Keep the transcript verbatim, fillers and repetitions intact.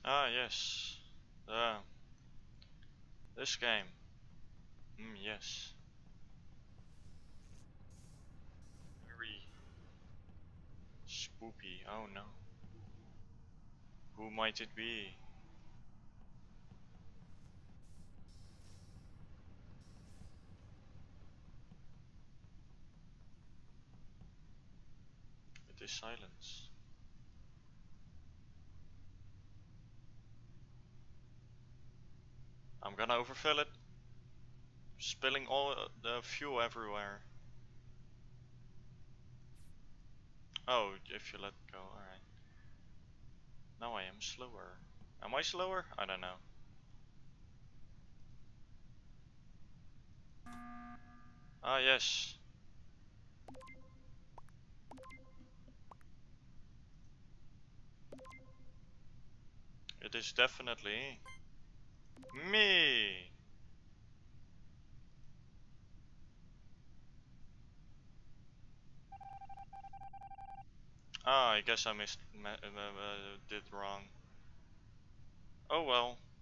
Ah, yes. Uh, this game. Mm, yes. Very spoopy. Oh no. Who might it be? It is silence. I'm gonna overfill it. Spilling all the fuel everywhere. Oh, if you let go, alright. Now I am slower. Am I slower? I don't know. Ah, yes. It is definitely me. Ah, I guess I missed, uh, uh, did wrong. Oh well.